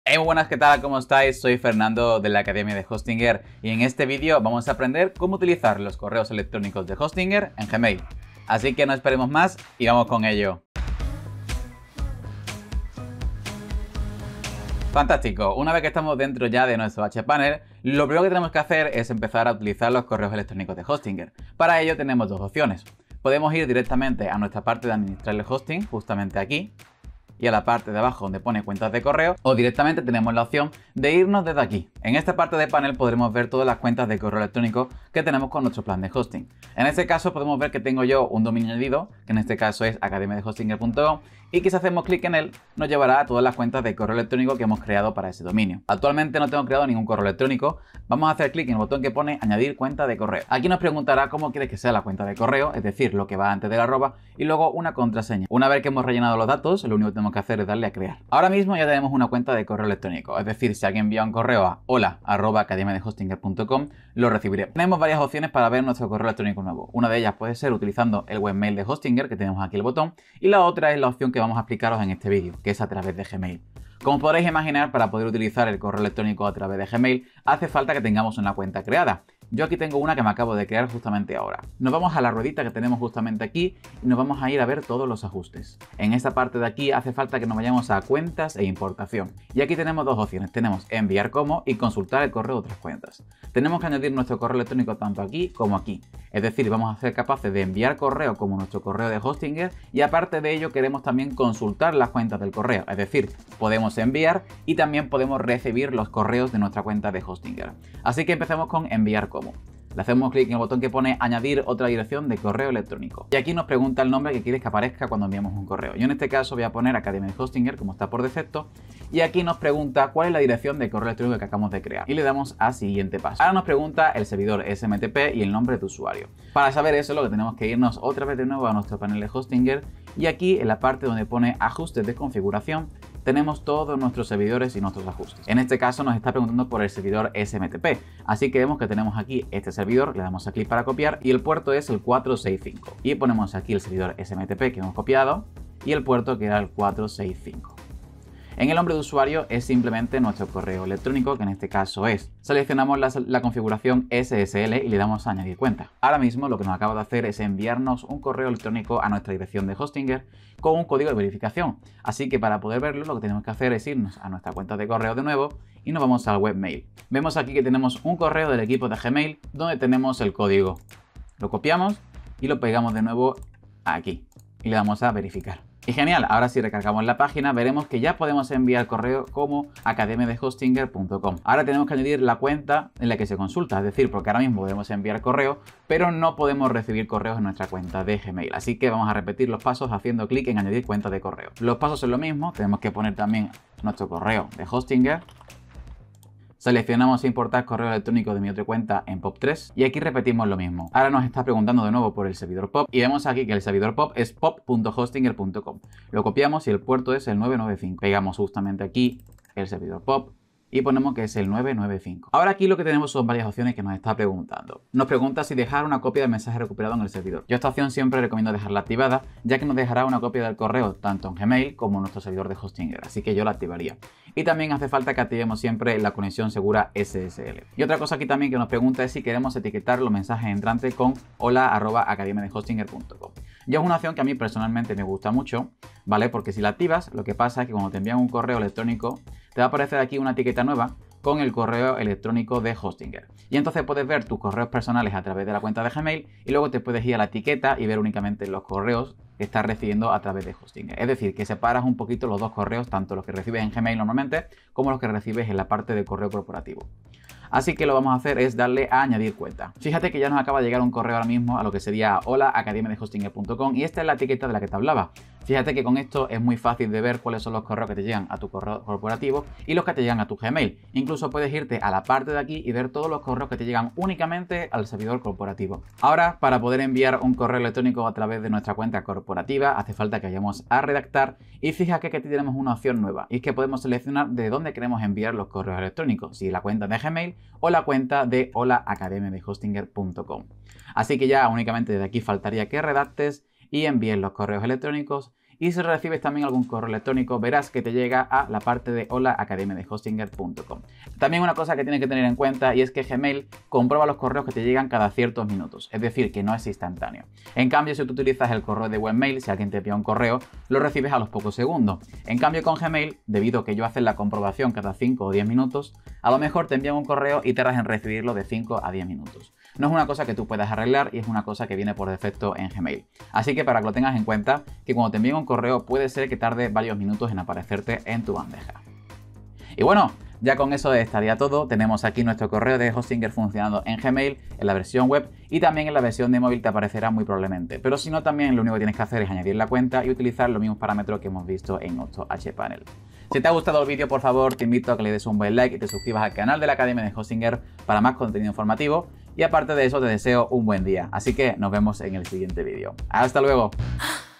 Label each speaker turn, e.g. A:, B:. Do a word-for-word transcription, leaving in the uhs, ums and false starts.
A: Hey, muy buenas, ¿qué tal? ¿Cómo estáis? Soy Fernando de la Academia de Hostinger y en este vídeo vamos a aprender cómo utilizar los correos electrónicos de Hostinger en Gmail. Así que no esperemos más y vamos con ello. Fantástico, una vez que estamos dentro ya de nuestro hPanel, lo primero que tenemos que hacer es empezar a utilizar los correos electrónicos de Hostinger. Para ello tenemos dos opciones. Podemos ir directamente a nuestra parte de administrar el hosting, justamente aquí, y a la parte de abajo donde pone cuentas de correo, o directamente tenemos la opción de irnos desde aquí. En esta parte del panel podremos ver todas las cuentas de correo electrónico que tenemos con nuestro plan de hosting. En este caso podemos ver que tengo yo un dominio añadido, que en este caso es academia de hostinger punto com, y que si hacemos clic en él nos llevará a todas las cuentas de correo electrónico que hemos creado para ese dominio. Actualmente no tengo creado ningún correo electrónico. Vamos a hacer clic en el botón que pone añadir cuenta de correo. Aquí nos preguntará cómo quieres que sea la cuenta de correo, es decir, lo que va antes del arroba, y luego una contraseña. Una vez que hemos rellenado los datos, lo único que tenemos que hacer es darle a crear. Ahora mismo ya tenemos una cuenta de correo electrónico, es decir, si alguien envía un correo a hola arroba academia de hostinger punto com, lo recibiré. Tenemos varias opciones para ver nuestro correo electrónico nuevo. Una de ellas puede ser utilizando el webmail de Hostinger, que tenemos aquí el botón, y la otra es la opción que vamos a explicaros en este vídeo, que es a través de Gmail. Como podréis imaginar, para poder utilizar el correo electrónico a través de Gmail, hace falta que tengamos una cuenta creada. Yo aquí tengo una que me acabo de crear justamente ahora. Nos vamos a la ruedita que tenemos justamente aquí y nos vamos a ir a ver todos los ajustes. En esta parte de aquí hace falta que nos vayamos a cuentas e importación. Y aquí tenemos dos opciones. Tenemos enviar como y consultar el correo de otras cuentas. Tenemos que añadir nuestro correo electrónico tanto aquí como aquí. Es decir, vamos a ser capaces de enviar correo como nuestro correo de Hostinger y aparte de ello queremos también consultar las cuentas del correo. Es decir, podemos enviar y también podemos recibir los correos de nuestra cuenta de Hostinger. Así que empecemos con enviar como. Le hacemos clic en el botón que pone añadir otra dirección de correo electrónico. Y aquí nos pregunta el nombre que quieres que aparezca cuando enviamos un correo. Yo en este caso voy a poner Academia de Hostinger como está por defecto. Y aquí nos pregunta cuál es la dirección de correo electrónico que acabamos de crear. Y le damos a siguiente paso. Ahora nos pregunta el servidor S M T P y el nombre de usuario. Para saber eso lo que tenemos que irnos otra vez de nuevo a nuestro panel de Hostinger. Y aquí en la parte donde pone ajustes de configuración tenemos todos nuestros servidores y nuestros ajustes. En este caso nos está preguntando por el servidor S M T P, así que vemos que tenemos aquí este servidor, le damos a clic para copiar y el puerto es el cuatro seis cinco. Y ponemos aquí el servidor S M T P que hemos copiado y el puerto que era el cuatro seis cinco. En el nombre de usuario es simplemente nuestro correo electrónico, que en este caso es. Seleccionamos la, la configuración S S L y le damos a añadir cuenta. Ahora mismo lo que nos acaba de hacer es enviarnos un correo electrónico a nuestra dirección de Hostinger con un código de verificación. Así que para poder verlo lo que tenemos que hacer es irnos a nuestra cuenta de correo de nuevo y nos vamos al webmail. Vemos aquí que tenemos un correo del equipo de Gmail donde tenemos el código. Lo copiamos y lo pegamos de nuevo aquí y le damos a verificar. Y genial, ahora si recargamos la página veremos que ya podemos enviar correo como academia de hostinger punto com. Ahora tenemos que añadir la cuenta en la que se consulta, es decir, porque ahora mismo podemos enviar correo, pero no podemos recibir correos en nuestra cuenta de Gmail. Así que vamos a repetir los pasos haciendo clic en añadir cuenta de correo. Los pasos son lo mismo, tenemos que poner también nuestro correo de Hostinger. Seleccionamos importar correo electrónico de mi otra cuenta en pop tres y aquí repetimos lo mismo. Ahora nos está preguntando de nuevo por el servidor pop y vemos aquí que el servidor pop es pop punto hostinger punto com. Lo copiamos y el puerto es el nueve nueve cinco. Pegamos justamente aquí el servidor pop y ponemos que es el nueve nueve cinco. Ahora aquí lo que tenemos son varias opciones que nos está preguntando. Nos pregunta si dejar una copia del mensaje recuperado en el servidor. Yo esta opción siempre recomiendo dejarla activada, ya que nos dejará una copia del correo tanto en Gmail como en nuestro servidor de Hostinger, así que yo la activaría. Y también hace falta que activemos siempre la conexión segura S S L. Y otra cosa aquí también que nos pregunta es si queremos etiquetar los mensajes entrantes con hola arroba academia de hostinger punto com. Y es una opción que a mí personalmente me gusta mucho, ¿vale? Porque si la activas, lo que pasa es que cuando te envían un correo electrónico, te va a aparecer aquí una etiqueta nueva con el correo electrónico de Hostinger. Y entonces puedes ver tus correos personales a través de la cuenta de Gmail y luego te puedes ir a la etiqueta y ver únicamente los correos que estás recibiendo a través de Hostinger. Es decir, que separas un poquito los dos correos, tanto los que recibes en Gmail normalmente como los que recibes en la parte de correo corporativo. Así que lo que vamos a hacer es darle a añadir cuenta. Fíjate que ya nos acaba de llegar un correo ahora mismo a lo que sería hola academia de hostinger punto com y esta es la etiqueta de la que te hablaba. Fíjate que con esto es muy fácil de ver cuáles son los correos que te llegan a tu correo corporativo y los que te llegan a tu Gmail. Incluso puedes irte a la parte de aquí y ver todos los correos que te llegan únicamente al servidor corporativo. Ahora, para poder enviar un correo electrónico a través de nuestra cuenta corporativa, hace falta que vayamos a redactar y fíjate que aquí tenemos una opción nueva y es que podemos seleccionar de dónde queremos enviar los correos electrónicos, si la cuenta de Gmail o la cuenta de hola academia de hostinger punto com. Así que ya únicamente desde aquí faltaría que redactes y envíes los correos electrónicos Y si recibes también algún correo electrónico, verás que te llega a la parte de hola academia de hostinger punto com. También una cosa que tienes que tener en cuenta y es que Gmail comprueba los correos que te llegan cada ciertos minutos, es decir, que no es instantáneo. En cambio, si tú utilizas el correo de webmail, si alguien te envía un correo, lo recibes a los pocos segundos. En cambio, con Gmail, debido a que ellos hacen la comprobación cada cinco o diez minutos, a lo mejor te envían un correo y tardas en recibirlo de cinco a diez minutos. No es una cosa que tú puedas arreglar y es una cosa que viene por defecto en Gmail. Así que para que lo tengas en cuenta, que cuando te envíen un correo puede ser que tarde varios minutos en aparecerte en tu bandeja. Y bueno, ya con eso estaría todo. Tenemos aquí nuestro correo de Hostinger funcionando en Gmail, en la versión web, y también en la versión de móvil te aparecerá muy probablemente. Pero si no, también lo único que tienes que hacer es añadir la cuenta y utilizar los mismos parámetros que hemos visto en OctoHPanel. Si te ha gustado el vídeo, por favor, te invito a que le des un buen like y te suscribas al canal de la Academia de Hostinger para más contenido informativo. Y aparte de eso, te deseo un buen día. Así que nos vemos en el siguiente vídeo. ¡Hasta luego!